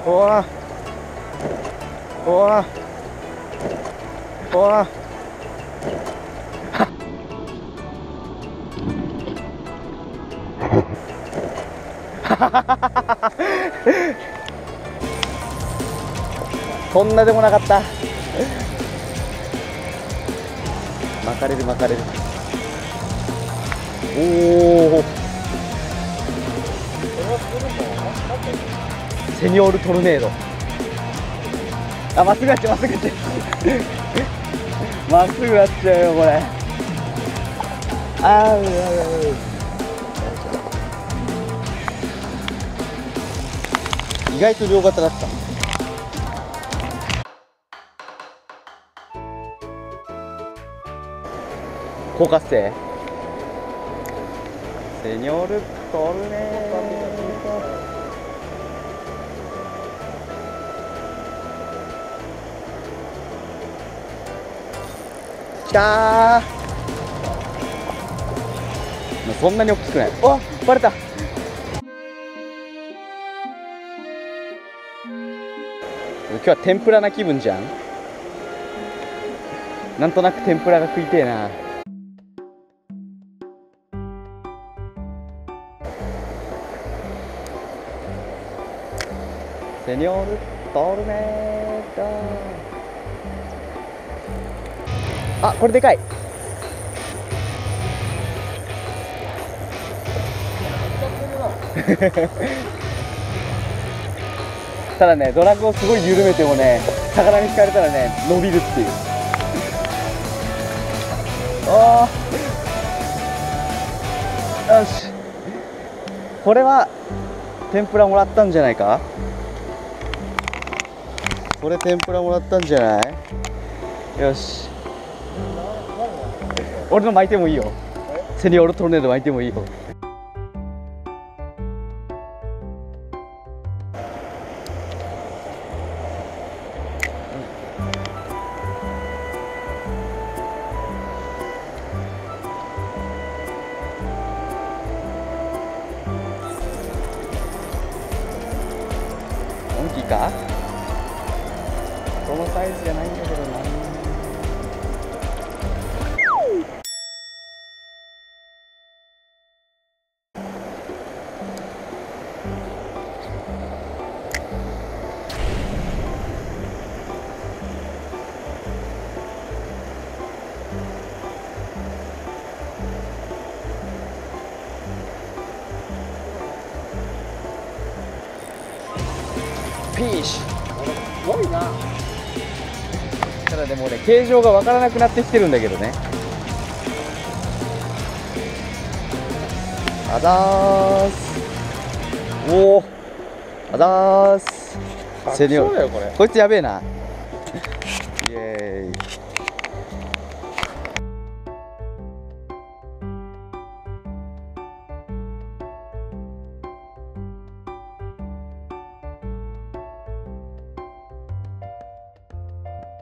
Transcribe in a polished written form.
おわおわおわそんなでもなかった。巻かれる巻かれる。おお、セニョールトルネード。あ、まっすぐなっちゃう、まっすぐなっちゃう。まっすぐなっちゃうよこれ。あー、意外と両肩だった。高活性セニョールトルネード。きたー。そんなに大きくない。あ、バレた。今日は天ぷらな気分じゃん。なんとなく天ぷらが食いてえな。セニョールトルネード。あ、これでかい。ただね、ドラグをすごい緩めてもね、魚に引かれたらね、伸びるっていう。ああ、よし。これは天ぷらもらったんじゃないか。これ天ぷらもらったんじゃない。よし、俺の巻いてもいいよ。セニョールトルネード巻いてもいいよ。大きいか。このサイズじゃないんだけどな。フィッシュ。すごいな。ただでもね、形状がわからなくなってきてるんだけどね。あざーす。おお、あざーす。セニョール、こいつやべえな。イエーイ。